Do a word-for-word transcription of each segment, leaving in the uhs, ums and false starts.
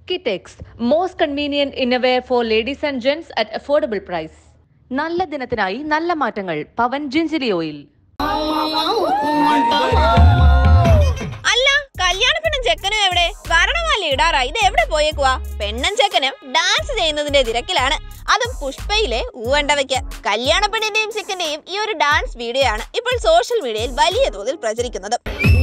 Kitex, most convenient innerwear for ladies and gents at affordable price. നല്ല ദിനത്തിനായി നല്ല മാറ്റങ്ങൾ പവൻ ജിഞ്ചിലി oil. അല്ല കല്യാണ പെണ്ണും ചെക്കനും എവിടെ? വരണമാല ഇടാറായി, ഇത് എവിടെ പോയേക്കുവാ? പെണ്ണും ചെക്കനും ഡാൻസ് ചെയ്യുന്നതിന്റെ തിരക്കിലാണ്. അതും പുഷ്പയിലെ ഊവണ്ടവയ്ക്ക്. കല്യാണ പെണ്ണിന്റെയും ചെക്കന്റെയും ഈ ഒരു ഡാൻസ് വീഡിയോ ആണ് ഇപ്പോൾ സോഷ്യൽ മീഡിയയിൽ വലിയ തോതിൽ പ്രചരിക്കുന്നത്.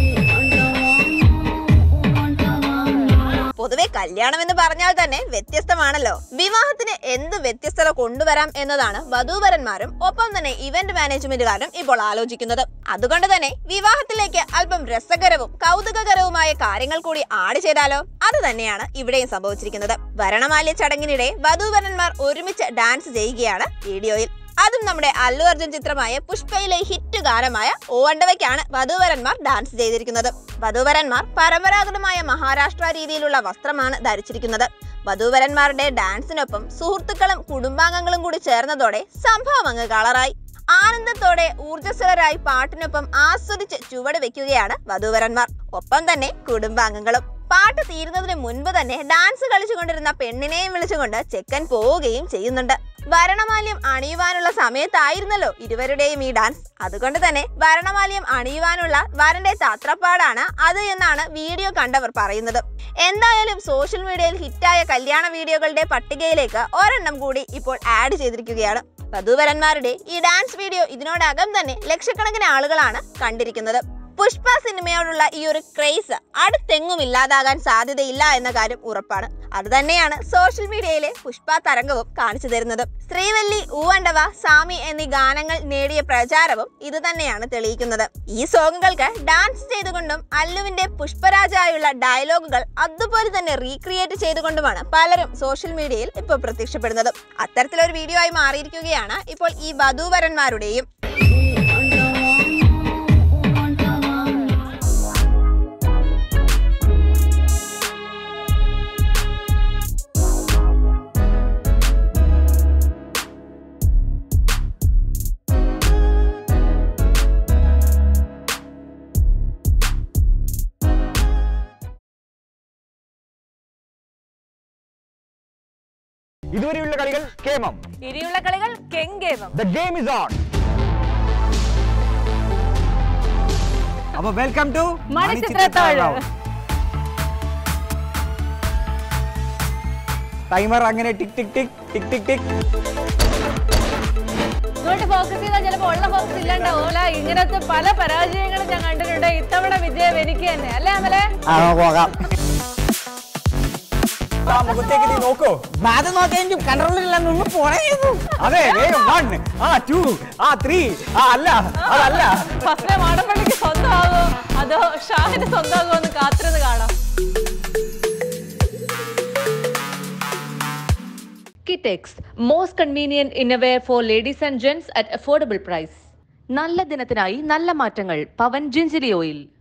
പൊതുവെ കല്യാണം എന്ന് പറഞ്ഞാൽ തന്നെ വ്യത്യസ്തമാണല്ലോ. വിവാഹത്തിന് എന്ത് വ്യത്യസ്തത കൊണ്ടുവരാം എന്നതാണ് വധൂവരന്മാരും ഒപ്പം തന്നെ ഇവന്റ് മാനേജ്മെന്റുകാരും ഇപ്പോൾ ആലോചിക്കുന്നത്. അതുകൊണ്ട് തന്നെ വിവാഹത്തിലേക്ക് അല്പം രസകരവും കൗതുകകരവുമായ കാര്യങ്ങൾ കൂടി ആഡ് ചെയ്താലോ? അത് തന്നെയാണ് ഇവിടെയും സംഭവിച്ചിരിക്കുന്നത്. വരണമാല്യ ചടങ്ങിനിടെ വധൂവരന്മാർ ഒരുമിച്ച് ഡാൻസ് ചെയ്യുകയാണ് വീഡിയോയിൽ. അതും നമ്മുടെ അല്ലു അർജുൻ ചിത്രമായ പുഷ്പയിലെ ഹിറ്റ് ഗാനമായ ഓവണ്ടവയ്ക്കാണ് വധൂവരന്മാർ ഡാൻസ് ചെയ്തിരിക്കുന്നത്. വധൂവരന്മാർ പരമ്പരാഗതമായ മഹാരാഷ്ട്ര രീതിയിലുള്ള വസ്ത്രമാണ് ധരിച്ചിരിക്കുന്നത്. വധൂവരന്മാരുടെ ഡാൻസിനൊപ്പം സുഹൃത്തുക്കളും കുടുംബാംഗങ്ങളും കൂടി ചേർന്നതോടെ സംഭവം അങ്ങ് കളറായി. ആനന്ദത്തോടെ ഊർജ്ജസ്വലരായി പാട്ടിനൊപ്പം ആസ്വദിച്ച് ചുവട് വെക്കുകയാണ് വധൂവരന്മാർ, ഒപ്പം തന്നെ കുടുംബാംഗങ്ങളും. പാട്ട് തീരുന്നതിന് മുൻപ് തന്നെ ഡാൻസ് കളിച്ചുകൊണ്ടിരുന്ന പെണ്ണിനെയും വിളിച്ചുകൊണ്ട് ചെക്കൻ പോവുകയും ചെയ്യുന്നുണ്ട്. വരണമാല്യം അണിയുവാനുള്ള സമയത്തായിരുന്നല്ലോ ഇരുവരുടെയും ഈ ഡാൻസ്. അതുകൊണ്ട് തന്നെ വരണമാല്യം അണിയുവാനുള്ള വരന്റെ തത്രപ്പാടാണ് അത് എന്നാണ് വീഡിയോ കണ്ടവർ പറയുന്നത്. എന്തായാലും സോഷ്യൽ മീഡിയയിൽ ഹിറ്റായ കല്യാണ വീഡിയോകളുടെ പട്ടികയിലേക്ക് ഒരെണ്ണം കൂടി ഇപ്പോൾ ആഡ് ചെയ്തിരിക്കുകയാണ്. വധൂവരന്മാരുടെ ഈ ഡാൻസ് വീഡിയോ ഇതിനോടകം തന്നെ ലക്ഷക്കണക്കിന് ആളുകളാണ് കണ്ടിരിക്കുന്നത്. പുഷ്പ സിനിമയോടുള്ള ഈ ഒരു ക്രേസ് അടുത്തെങ്ങും ഇല്ലാതാകാൻ സാധ്യതയില്ല എന്ന കാര്യം ഉറപ്പാണ്. അത് തന്നെയാണ് സോഷ്യൽ മീഡിയയിലെ പുഷ്പ തരംഗവും കാണിച്ചു തരുന്നത്. ശ്രീവല്ലി, ഊവണ്ടവ, സാമി എന്നീ ഗാനങ്ങൾ നേടിയ പ്രചാരവും ഇത് തന്നെയാണ് തെളിയിക്കുന്നത്. ഈ സോങ്ങുകൾക്ക് ഡാൻസ് ചെയ്തുകൊണ്ടും അല്ലുവിന്റെ പുഷ്പരാജായുള്ള ഡയലോഗുകൾ അതുപോലെ തന്നെ റീക്രിയേറ്റ് ചെയ്തുകൊണ്ടുമാണ് പലരും സോഷ്യൽ മീഡിയയിൽ ഇപ്പോൾ പ്രത്യക്ഷപ്പെടുന്നത്. അത്തരത്തിലൊരു വീഡിയോ ആയി മാറിയിരിക്കുകയാണ് ഇപ്പോൾ ഈ വധൂവരന്മാരുടെയും. ഇതുവരെയുള്ള കളികൾ കേമം, ഇനിയുള്ള കളികൾ കെങ്കേമം. The game is on. അപ്പോൾ വെൽക്കം ടു മണിച്ചിത്രത്താഴ്. ടൈമർ അങ്ങനെ ടിക് ടിക് ടിക് ടിക് ടിക് ടിക്. ഇങ്ങോട്ട് ഫോക്കസ് ചെയ്താൽ ചിലപ്പോൾ ഉള്ള ഫോക്കസ് ഇല്ലാണ്ടാവൂല. ഇങ്ങനത്തെ പല പരാജയങ്ങളും ഞാൻ കണ്ടിട്ടുണ്ട്. ഇത്തവണ വിജയം എനിക്ക് തന്നെ അല്ലേ അമലെ? പോകാം. മുഖത്തേക്ക് നീ നോക്കോ. അത് നോക്കാൻ കൺട്രോളില്ലാന്ന് ഒന്ന് പോണേന്നു. അതെ, വേഗം വൺ, ആ ടു, ആ ത്രീ, ആ അല്ല അതല്ല. ഫസ്റ്റ് മാടപ്പള്ളിക്ക് സ്വന്തമാകോ അതോ ഷാഹിന് സ്വന്തമാകോ എന്ന് കാത്തിരുന്ന് കാണാം. Kitex, most convenient innerwear for ladies and gents at affordable price. നല്ല ദിനത്തിനായി നല്ല മാറ്റങ്ങൾ പവൻ ജിഞ്ചിലി ഓയിൽ.